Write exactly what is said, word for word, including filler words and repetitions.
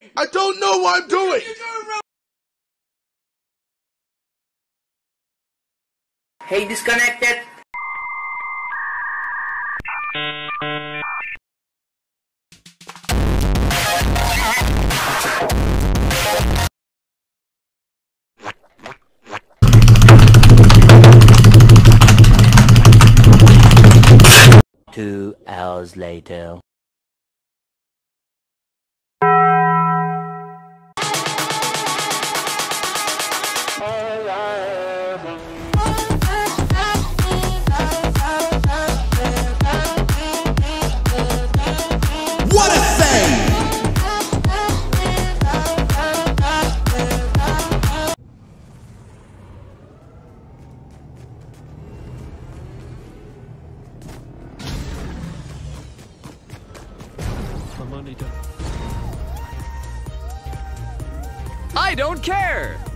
I don't know what I'm doing! Hey, disconnected! Two hours later. What a thing! I don't care!